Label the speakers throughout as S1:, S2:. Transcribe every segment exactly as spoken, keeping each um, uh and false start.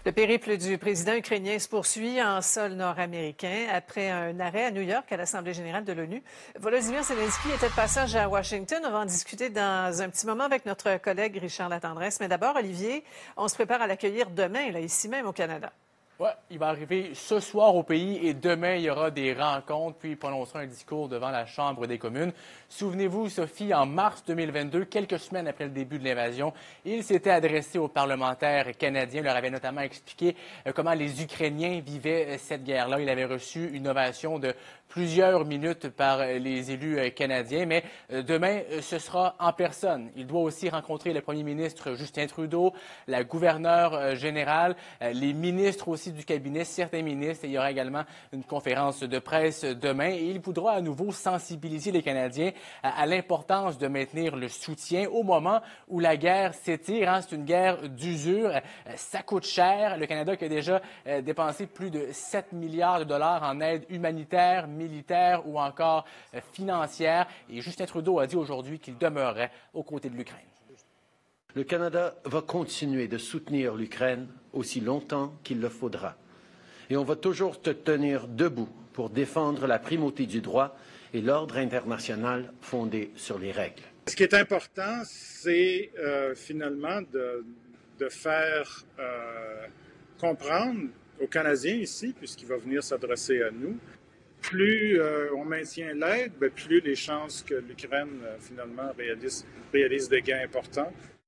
S1: Le périple du président ukrainien se poursuit en sol nord-américain après un arrêt à New York à l'Assemblée générale de l'ONU. Volodymyr Zelensky était de passage à Washington. On va en discuter dans un petit moment avec notre collègue Richard Latendresse. Mais d'abord, Olivier, on se prépare à l'accueillir demain, là, ici même au Canada.
S2: Oui, il va arriver ce soir au pays et demain, il y aura des rencontres, puis il prononcera un discours devant la Chambre des communes. Souvenez-vous, Sophie, en mars deux mille vingt-deux, quelques semaines après le début de l'invasion, il s'était adressé aux parlementaires canadiens, leur avait notamment expliqué comment les Ukrainiens vivaient cette guerre-là. Il avait reçu une ovation de plusieurs minutes par les élus canadiens, mais demain, ce sera en personne. Il doit aussi rencontrer le premier ministre Justin Trudeau, la gouverneure générale, les ministres aussi du cabinet, certains ministres. Et il y aura également une conférence de presse demain et il voudra à nouveau sensibiliser les Canadiens à, à l'importance de maintenir le soutien au moment où la guerre s'étire. Hein. C'est une guerre d'usure. Ça coûte cher. Le Canada qui a déjà euh, dépensé plus de sept milliards de dollars en aide humanitaire, militaire ou encore euh, financière. Et Justin Trudeau a dit aujourd'hui qu'il demeurerait aux côtés de l'Ukraine.
S3: Le Canada va continuer de soutenir l'Ukraine aussi longtemps qu'il le faudra. Et on va toujours te tenir debout pour défendre la primauté du droit et l'ordre international fondé sur les règles.
S4: Ce qui est important, c'est euh, finalement de, de faire euh, comprendre aux Canadiens ici, puisqu'il va venir s'adresser à nous, plus euh, on maintient l'aide, bien, plus les chances que l'Ukraine euh, finalement réalise, réalise des gains importants.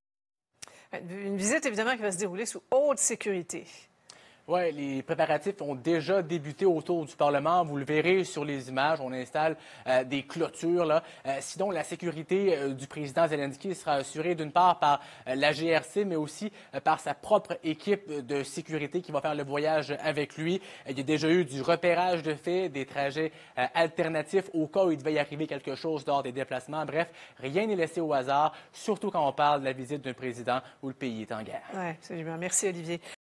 S1: Une visite, évidemment, qui va se dérouler sous haute sécurité.
S2: Oui, les préparatifs ont déjà débuté autour du Parlement. Vous le verrez sur les images. On installe euh, des clôtures. Là. Euh, sinon, la sécurité euh, du président Zelensky sera assurée d'une part par euh, la G R C, mais aussi euh, par sa propre équipe de sécurité qui va faire le voyage avec lui. Euh, il y a déjà eu du repérage de faits, des trajets euh, alternatifs au cas où il devait y arriver quelque chose lors des déplacements. Bref, rien n'est laissé au hasard, surtout quand on parle de la visite d'un président où le pays est en guerre.
S1: Oui, absolument. Merci, Olivier.